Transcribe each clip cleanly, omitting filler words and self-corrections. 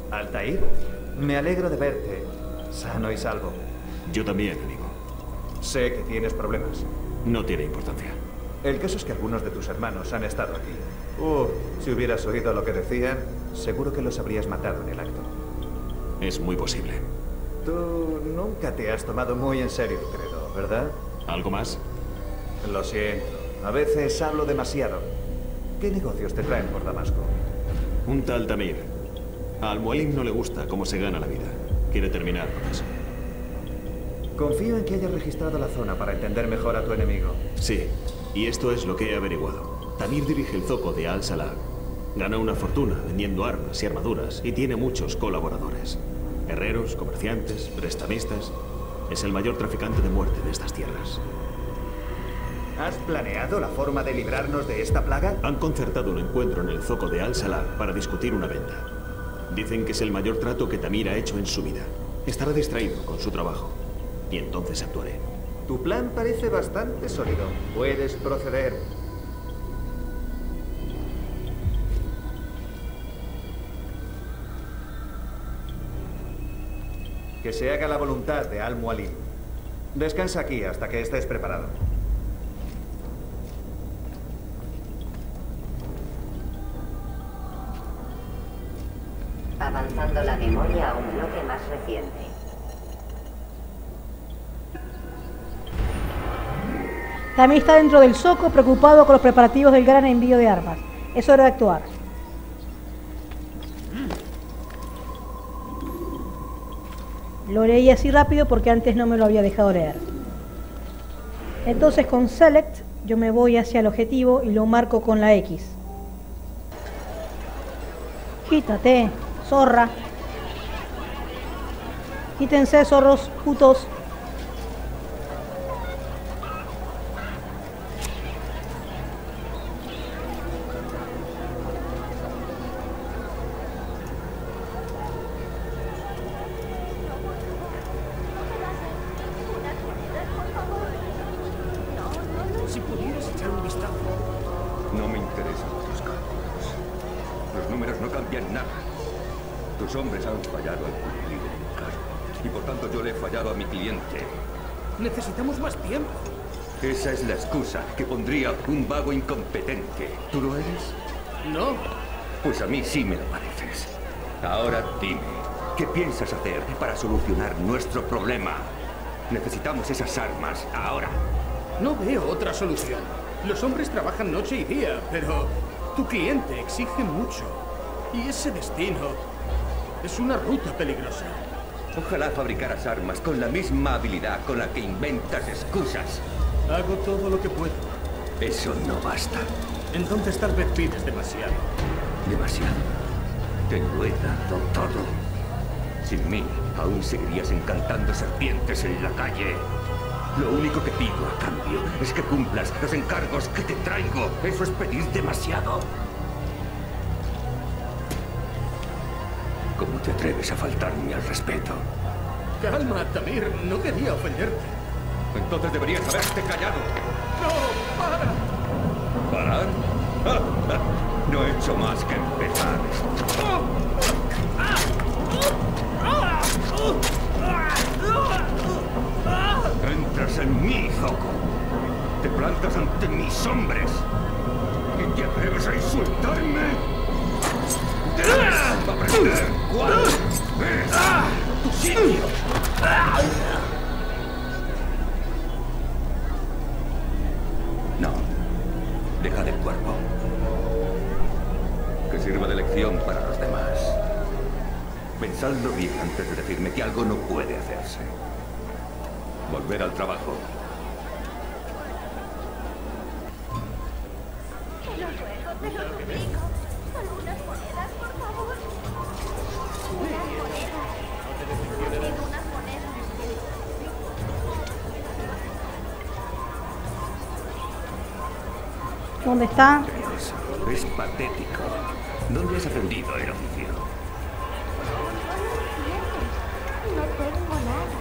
Altair, me alegro de verte, sano y salvo. Yo también, amigo. Sé que tienes problemas. No tiene importancia. El caso es que algunos de tus hermanos han estado aquí. Si hubieras oído lo que decían, seguro que los habrías matado en el acto. Es muy posible. Tú nunca te has tomado muy en serio el credo, ¿verdad? ¿Algo más? Lo siento. A veces hablo demasiado. ¿Qué negocios te traen por Damasco? Un tal Tamir. A Al-Mualim no le gusta cómo se gana la vida. Quiere terminar con eso. Confío en que hayas registrado la zona para entender mejor a tu enemigo. Sí, y esto es lo que he averiguado. Tamir dirige el zoco de Al-Salah. Gana una fortuna vendiendo armas y armaduras y tiene muchos colaboradores. Herreros, comerciantes, prestamistas. Es el mayor traficante de muerte de estas tierras. ¿Has planeado la forma de librarnos de esta plaga? Han concertado un encuentro en el zoco de Al-Salah para discutir una venta. Dicen que es el mayor trato que Tamir ha hecho en su vida. Estará distraído con su trabajo. Y entonces actuaré. Tu plan parece bastante sólido. Puedes proceder. Que se haga la voluntad de Al-Mualim. Descansa aquí hasta que estés preparado. Avanzando la memoria a un bloque más reciente. Tamir está dentro del zoco, preocupado con los preparativos del gran envío de armas. Es hora de actuar. Lo leí así rápido porque antes no me lo había dejado leer. Entonces con Select yo me voy hacia el objetivo y lo marco con la X. Quítate, zorra. Quítense, zorros, putos. Si pudieras echar un vistazo. No me interesan tus cálculos. Los números no cambian nada. Tus hombres han fallado al cumplir el encargo. Y por tanto yo le he fallado a mi cliente. Necesitamos más tiempo. Esa es la excusa que pondría un vago incompetente. ¿Tú lo eres? No. Pues a mí sí me lo pareces. Ahora dime, ¿qué piensas hacer para solucionar nuestro problema? Necesitamos esas armas ahora. No veo otra solución. Los hombres trabajan noche y día, pero tu cliente exige mucho. Y ese destino es una ruta peligrosa. Ojalá fabricaras armas con la misma habilidad con la que inventas excusas. Hago todo lo que puedo. Eso no basta. Entonces tal vez pides demasiado. Demasiado. Te lo he dado todo. Sin mí, aún seguirías encantando serpientes en la calle. Lo único que pido a cambio es que cumplas los encargos que te traigo. Eso es pedir demasiado. ¿Cómo te atreves a faltarme al respeto? Calma, Tamir. No quería ofenderte. Entonces deberías haberte callado. ¡No! ¡Para! ¿Parar? No he hecho más que empezar. Entras en mi zoco. Te plantas ante mis hombres. ¿Y te atreves a insultarme? ¡Debes aprender cuál es tu sitio! No. Deja del cuerpo. Que sirva de lección para los demás. Pensadlo bien antes de decirme que algo no puede hacerse. Volver al trabajo. Te lo ruego, te lo suplico. Solo unas monedas, por favor. Unas monedas. Pido unas monedas. ¿Dónde está? Es patético. ¿Dónde has aprendido el oficio? No tengo nada.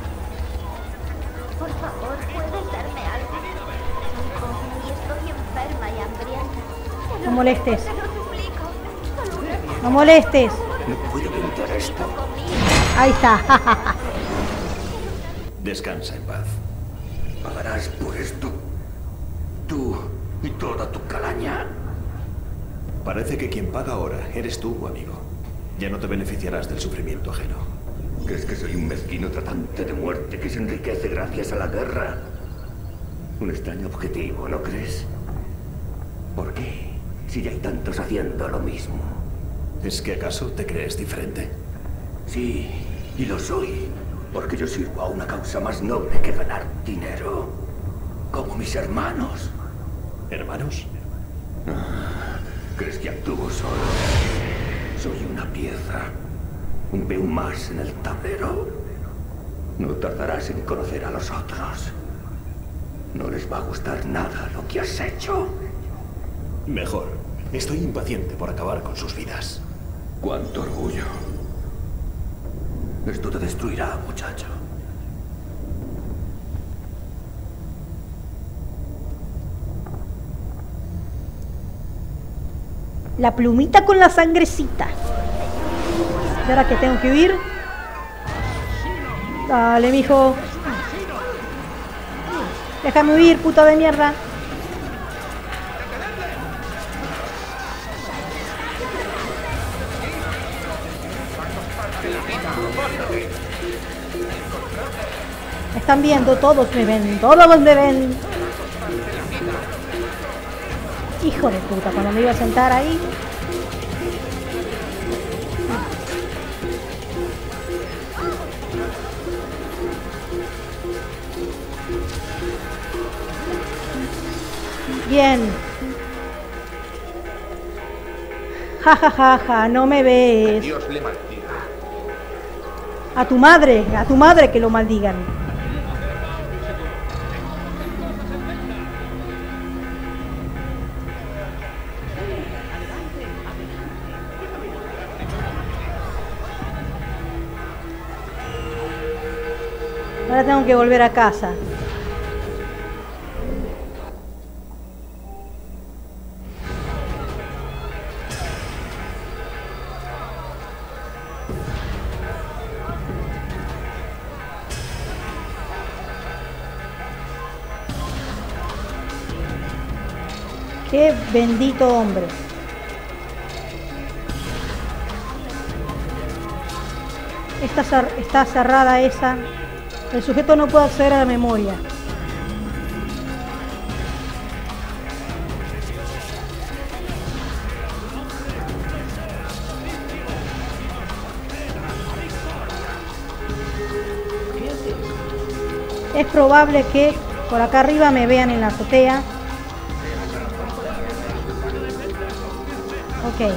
Por favor, ¿puedes darme algo? Soy joven y estoy enferma y hambrienta. No molestes. Te lo suplico. Solo unas monedas. No molestes. No puedo esto. Ahí está. Descansa en paz. Pagarás por esto. Tú y toda tu calaña. Parece que quien paga ahora eres tú, amigo. Ya no te beneficiarás del sufrimiento ajeno. ¿Crees que soy un mezquino tratante de muerte que se enriquece gracias a la guerra? Un extraño objetivo, ¿no crees? ¿Por qué? Si ya hay tantos haciendo lo mismo. ¿Es que acaso te crees diferente? Sí, y lo soy. Porque yo sirvo a una causa más noble que ganar dinero. Como mis hermanos. ¿Hermanos? ¿Crees que actúo solo? Soy una pieza. Un peón más en el tablero. No tardarás en conocer a los otros. No les va a gustar nada lo que has hecho. Mejor. Estoy impaciente por acabar con sus vidas. ¡Cuánto orgullo! Esto te destruirá, muchacho. La plumita con la sangrecita. ¿Y ahora que tengo que huir? Dale, mijo. Déjame huir, puta de mierda. Me están viendo, todos me ven, todos me ven. Hijo de puta, cuando me iba a sentar ahí. Bien. Ja, ja, ja, ja, no me ves. Dios le maldiga. A tu madre que lo maldigan. Ahora tengo que volver a casa. Qué bendito hombre. Está cerrada esa. El sujeto no puede acceder a la memoria. Es probable que por acá arriba me vean en la azotea. Ok.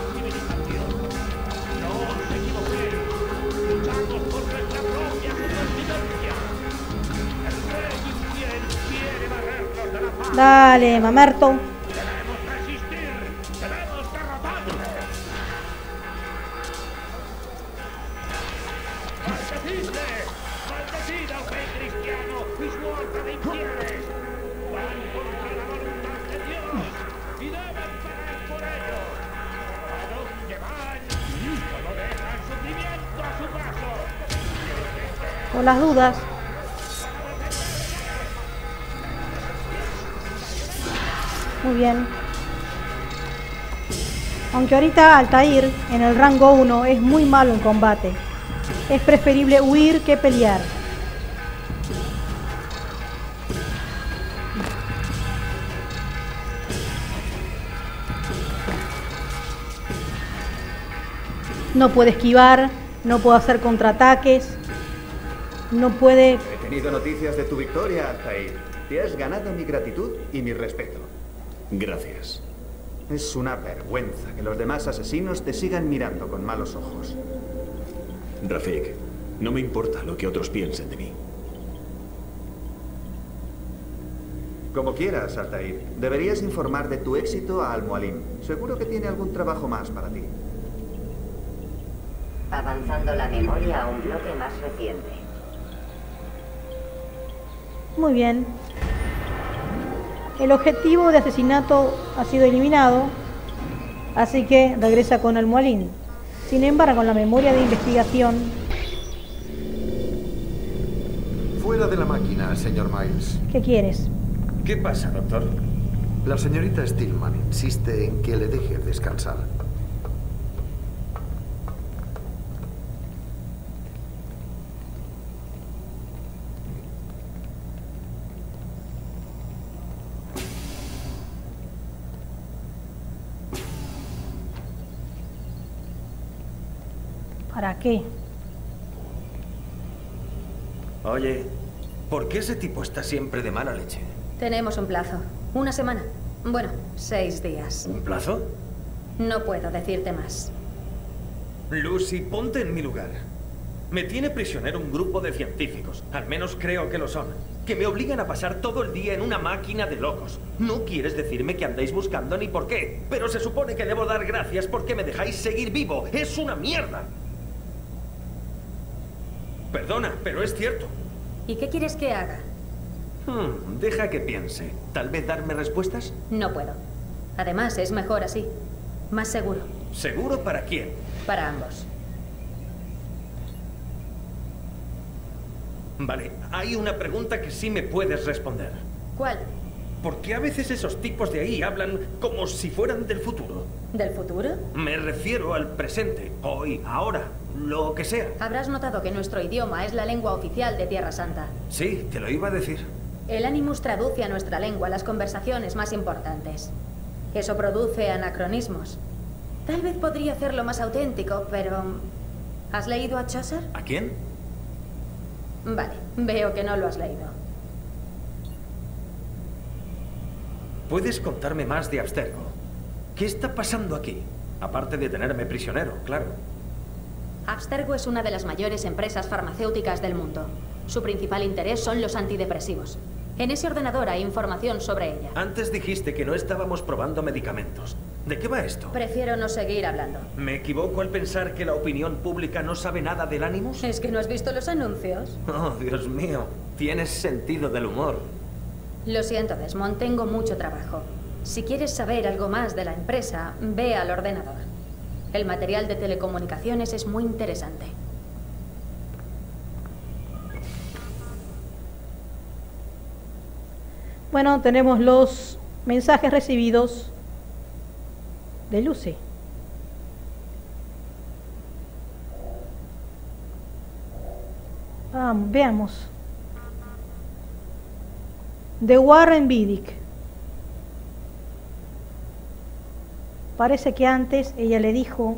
Dale, mamerto. Por las dudas. Muy bien. Aunque ahorita Altair, en el rango 1, es muy malo en combate. Es preferible huir que pelear. No puede esquivar, no puede hacer contraataques, no puede... He tenido noticias de tu victoria, Altair. Te has ganado mi gratitud y mi respeto. Gracias. Es una vergüenza que los demás asesinos te sigan mirando con malos ojos. Rafik, no me importa lo que otros piensen de mí. Como quieras, Altair. Deberías informar de tu éxito a Al-Mualim. Seguro que tiene algún trabajo más para ti. Avanzando la memoria a un bloque más reciente. Muy bien. El objetivo de asesinato ha sido eliminado, así que regresa con Al-Mualim. Sin embargo, en la memoria de investigación... Fuera de la máquina, señor Miles. ¿Qué quieres? ¿Qué pasa, doctor? La señorita Stillman insiste en que le deje descansar. ¿Para qué? Oye, ¿por qué ese tipo está siempre de mala leche? Tenemos un plazo. 1 semana. Bueno, 6 días. ¿Un plazo? No puedo decirte más. Lucy, ponte en mi lugar. Me tiene prisionero un grupo de científicos, al menos creo que lo son, que me obligan a pasar todo el día en una máquina de locos. No quieres decirme que andáis buscando ni por qué, pero se supone que debo dar gracias porque me dejáis seguir vivo. ¡Es una mierda! Perdona, pero es cierto. ¿Y qué quieres que haga? Deja que piense. ¿Tal vez darme respuestas? No puedo. Además, es mejor así. Más seguro. ¿Seguro para quién? Para ambos. Vale, hay una pregunta que sí me puedes responder. ¿Cuál? ¿Por qué a veces esos tipos de ahí hablan como si fueran del futuro? ¿Del futuro? Me refiero al presente, hoy, ahora, lo que sea. Habrás notado que nuestro idioma es la lengua oficial de Tierra Santa. Sí, te lo iba a decir. El Animus traduce a nuestra lengua las conversaciones más importantes. Eso produce anacronismos. Tal vez podría hacerlo más auténtico, pero... ¿Has leído a Chaucer? ¿A quién? Vale, veo que no lo has leído. ¿Puedes contarme más de Abstergo? ¿Qué está pasando aquí? Aparte de tenerme prisionero, claro. Abstergo es una de las mayores empresas farmacéuticas del mundo. Su principal interés son los antidepresivos. En ese ordenador hay información sobre ella. Antes dijiste que no estábamos probando medicamentos. ¿De qué va esto? Prefiero no seguir hablando. ¿Me equivoco al pensar que la opinión pública no sabe nada del Animus? ¿Es que no has visto los anuncios? Oh, Dios mío. Tienes sentido del humor. Lo siento, Desmond. Tengo mucho trabajo. Si quieres saber algo más de la empresa, ve al ordenador. El material de telecomunicaciones es muy interesante. Bueno, tenemos los mensajes recibidos de Lucy. Veamos. De Warren Vidic. Parece que antes ella le dijo: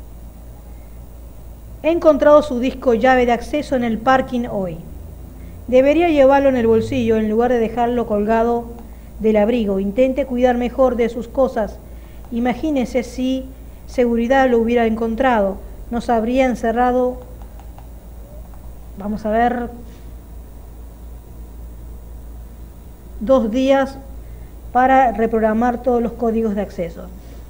he encontrado su disco llave de acceso en el parking hoy. Debería llevarlo en el bolsillo en lugar de dejarlo colgado del abrigo. Intente cuidar mejor de sus cosas. Imagínese si seguridad lo hubiera encontrado. Nos habría encerrado. Vamos a ver. 2 días para reprogramar todos los códigos de acceso.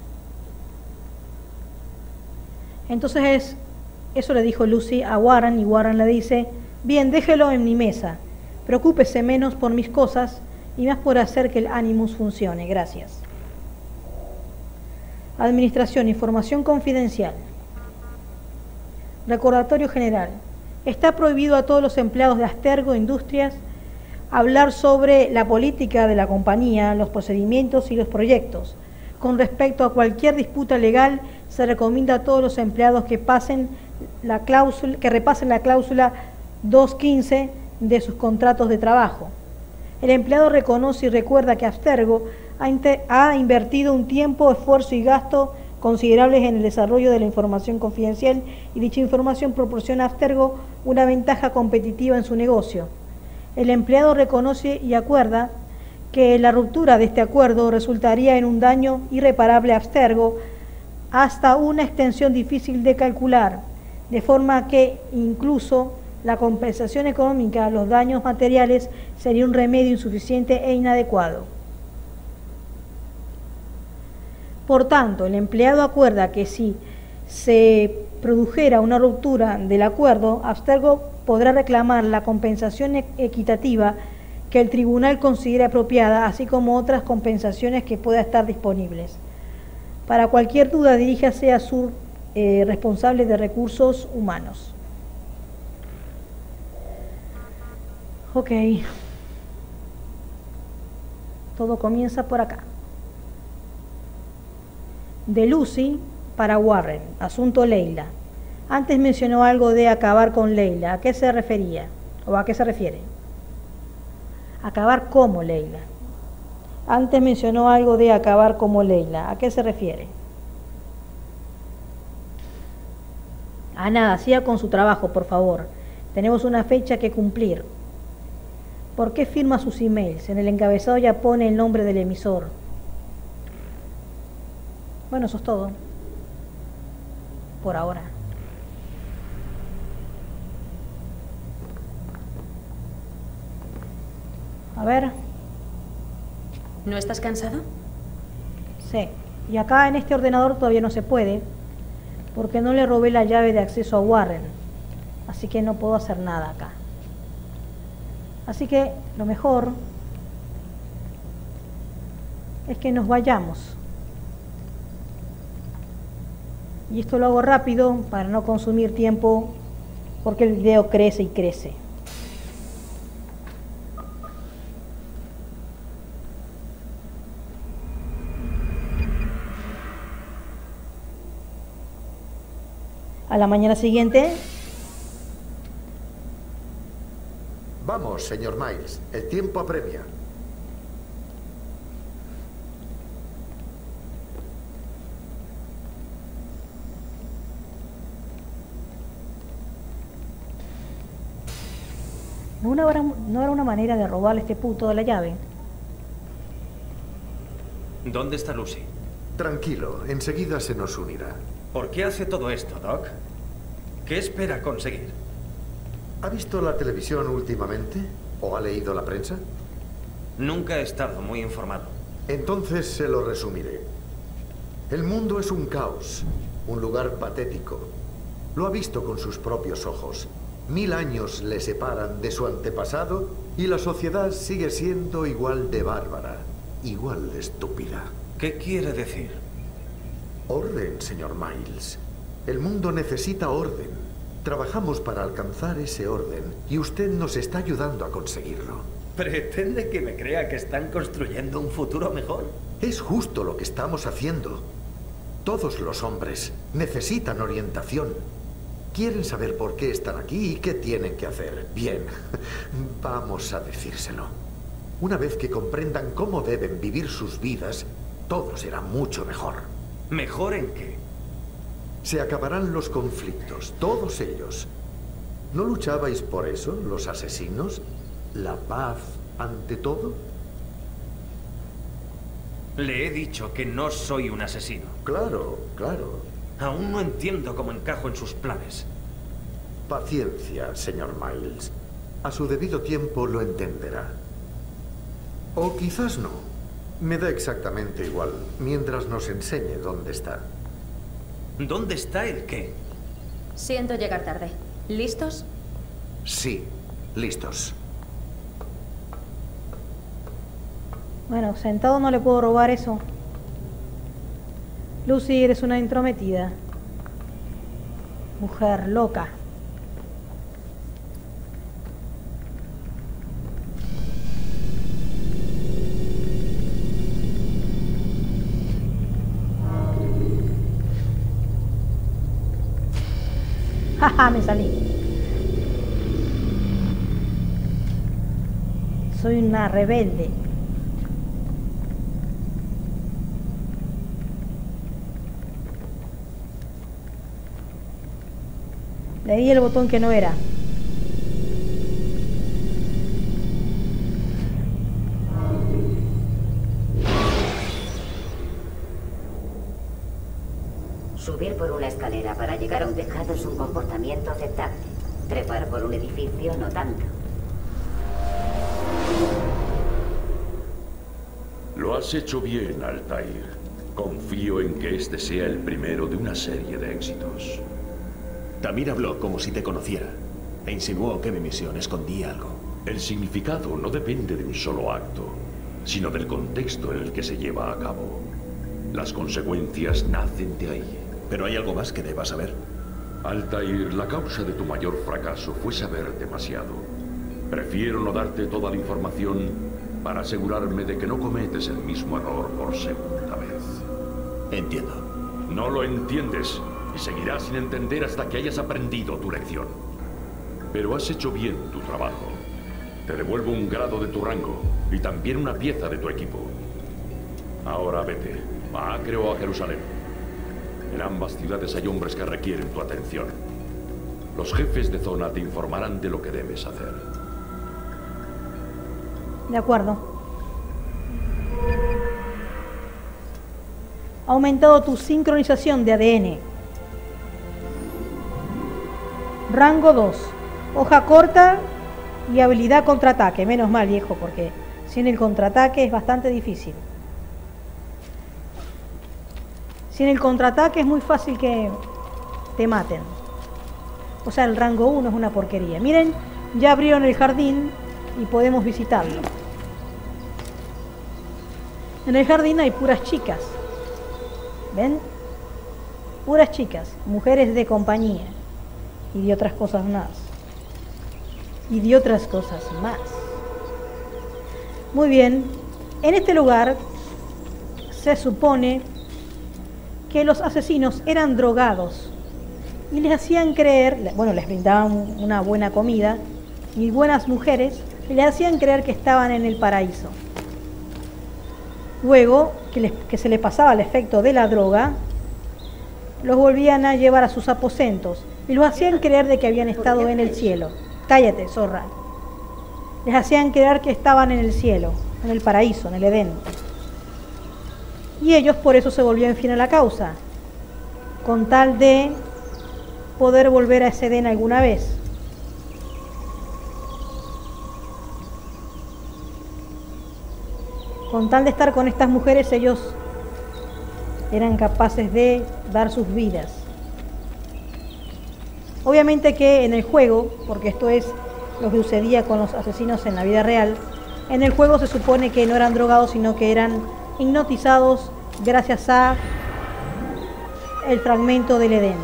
Entonces, eso le dijo Lucy a Warren, y Warren le dice: bien, déjelo en mi mesa. Preocúpese menos por mis cosas y más por hacer que el Animus funcione. Gracias. Administración, información confidencial. Recordatorio general. Está prohibido a todos los empleados de Abstergo Industrias hablar sobre la política de la compañía, los procedimientos y los proyectos. Con respecto a cualquier disputa legal, se recomienda a todos los empleados que repasen la cláusula 215 de sus contratos de trabajo. El empleado reconoce y recuerda que Abstergo ha invertido un tiempo, esfuerzo y gasto considerables en el desarrollo de la información confidencial, y dicha información proporciona a Abstergo una ventaja competitiva en su negocio. El empleado reconoce y acuerda que la ruptura de este acuerdo resultaría en un daño irreparable a Abstergo hasta una extensión difícil de calcular, de forma que incluso la compensación económica a los daños materiales sería un remedio insuficiente e inadecuado. Por tanto, el empleado acuerda que si se produjera una ruptura del acuerdo, Abstergo podrá reclamar la compensación equitativa que el tribunal considere apropiada, así como otras compensaciones que puedan estar disponibles. Para cualquier duda, diríjase a su responsable de recursos humanos. Ok. Todo comienza por acá. De Lucy para Warren. Asunto Leila. Antes mencionó algo de acabar con Leila. ¿A qué se refería? ¿O a qué se refiere? Acabar como Leila. Antes mencionó algo de acabar como Leila. ¿A qué se refiere? A nada, siga con su trabajo, por favor. Tenemos una fecha que cumplir. ¿Por qué firma sus emails? En el encabezado ya pone el nombre del emisor. Bueno, eso es todo. Por ahora. A ver. ¿No estás cansado? Sí. Y acá en este ordenador todavía no se puede, porque no le robé la llave de acceso a Warren. Así que no puedo hacer nada acá. Así que lo mejor es que nos vayamos. Y esto lo hago rápido para no consumir tiempo, porque el video crece y crece. A la mañana siguiente. Vamos, señor Miles. El tiempo apremia. ¿No era una manera de robarle a este puto de la llave? ¿Dónde está Lucy? Tranquilo, enseguida se nos unirá. ¿Por qué hace todo esto, Doc? ¿Qué espera conseguir? ¿Ha visto la televisión últimamente? ¿O ha leído la prensa? Nunca he estado muy informado. Entonces se lo resumiré. El mundo es un caos, un lugar patético. Lo ha visto con sus propios ojos. 1000 años le separan de su antepasado y la sociedad sigue siendo igual de bárbara, igual de estúpida. ¿Qué quiere decir? Orden, señor Miles. El mundo necesita orden. Trabajamos para alcanzar ese orden y usted nos está ayudando a conseguirlo. ¿Pretende que me crea que están construyendo un futuro mejor? Es justo lo que estamos haciendo. Todos los hombres necesitan orientación. Quieren saber por qué están aquí y qué tienen que hacer. Bien, vamos a decírselo. Una vez que comprendan cómo deben vivir sus vidas, todo será mucho mejor. ¿Mejor en qué? Se acabarán los conflictos, todos ellos. ¿No luchabais por eso, los asesinos? ¿La paz ante todo? Le he dicho que no soy un asesino. Claro, claro. Aún no entiendo cómo encajo en sus planes. Paciencia, señor Miles. A su debido tiempo lo entenderá. O quizás no. Me da exactamente igual, mientras nos enseñe dónde está. ¿Dónde está el qué? Siento llegar tarde. ¿Listos? Sí, listos. Bueno, sentado no le puedo robar eso. Lucy, eres una intrometida. Mujer loca. Jaja, me salí. Soy una rebelde. Le di el botón que no era. Subir por una escalera para llegar a un tejado es un comportamiento aceptable. Trepar por un edificio no tanto. Lo has hecho bien, Altair. Confío en que este sea el primero de una serie de éxitos. Tamir habló como si te conociera e insinuó que mi misión escondía algo. El significado no depende de un solo acto, sino del contexto en el que se lleva a cabo. Las consecuencias nacen de ahí. ¿Pero hay algo más que deba saber? Altair, la causa de tu mayor fracaso fue saber demasiado. Prefiero no darte toda la información para asegurarme de que no cometes el mismo error por segunda vez. Entiendo. No lo entiendes y seguirás sin entender hasta que hayas aprendido tu lección. Pero has hecho bien tu trabajo. Te devuelvo un grado de tu rango y también una pieza de tu equipo. Ahora vete, a Acre o a Jerusalén. En ambas ciudades hay hombres que requieren tu atención. Los jefes de zona te informarán de lo que debes hacer. De acuerdo. Ha aumentado tu sincronización de ADN. Rango 2. Hoja corta y habilidad contraataque. Menos mal, viejo, porque sin el contraataque es bastante difícil. Sin el contraataque es muy fácil que te maten. O sea, el rango 1 es una porquería. Miren, ya abrieron el jardín y podemos visitarlo. En el jardín hay puras chicas. ¿Ven? Puras chicas, mujeres de compañía. Y de otras cosas más. Y de otras cosas más. Muy bien. En este lugar se supone que los asesinos eran drogados y les hacían creer, bueno, les brindaban una buena comida y buenas mujeres, y les hacían creer que estaban en el paraíso. Luego, que se les pasaba el efecto de la droga, los volvían a llevar a sus aposentos y los hacían creer de que habían estado en el cielo. Cállate, zorra. Les hacían creer que estaban en el cielo, en el paraíso, en el Edén. Y ellos por eso se volvían fiel a la causa, con tal de poder volver a ese Edén alguna vez. Con tal de estar con estas mujeres, ellos eran capaces de dar sus vidas. Obviamente que en el juego, porque esto es lo que sucedía con los asesinos en la vida real, en el juego se supone que no eran drogados, sino que eran hipnotizados gracias a el fragmento del Edén.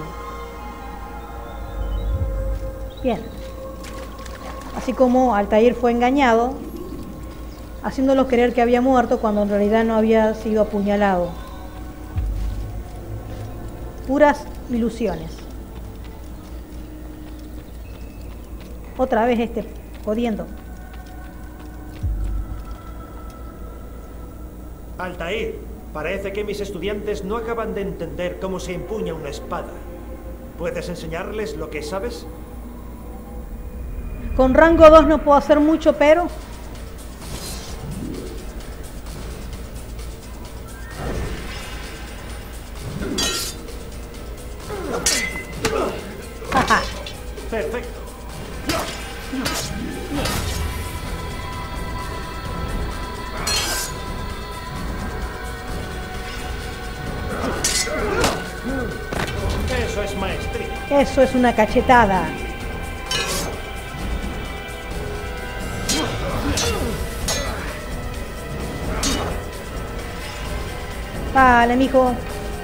Bien. Así como Altair fue engañado, haciéndolo creer que había muerto cuando en realidad no había sido apuñalado. Puras ilusiones. Otra vez este jodiendo. Altair, parece que mis estudiantes no acaban de entender cómo se empuña una espada. ¿Puedes enseñarles lo que sabes? Con rango 2 no puedo hacer mucho, pero... Perfecto. Eso es maestría. Eso es una cachetada. Vale, mijo.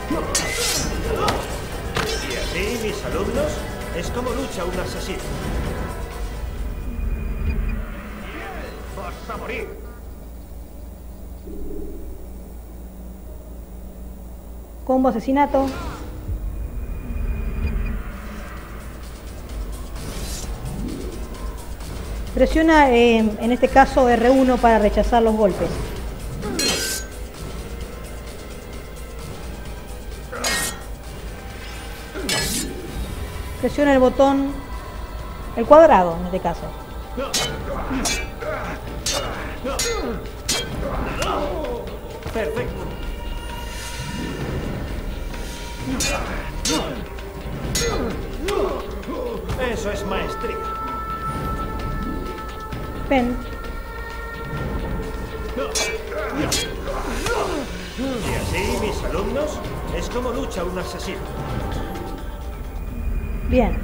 Y así, mis alumnos, es como lucha un asesino. Vas a morir. Combo asesinato. Presiona, en este caso, R1 para rechazar los golpes. Presiona el botón, el cuadrado en este caso. Perfecto. Eso es maestría. Ven. Y así, mis alumnos, es como lucha un asesino. Bien.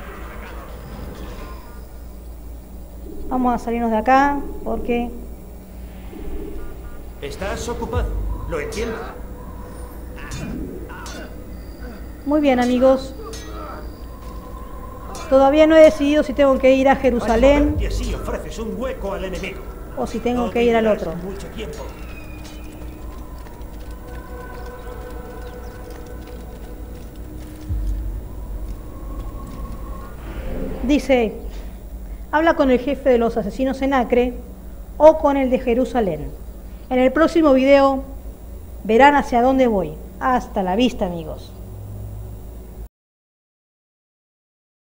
Vamos a salirnos de acá porque... Estás ocupado, lo entiendo. Muy bien, amigos. Todavía no he decidido si tengo que ir a Jerusalén Y así ofreces un hueco al enemigo. o si tengo que ir al otro. Mucho tiempo. Dice, habla con el jefe de los asesinos en Acre o con el de Jerusalén. En el próximo video verán hacia dónde voy. Hasta la vista, amigos.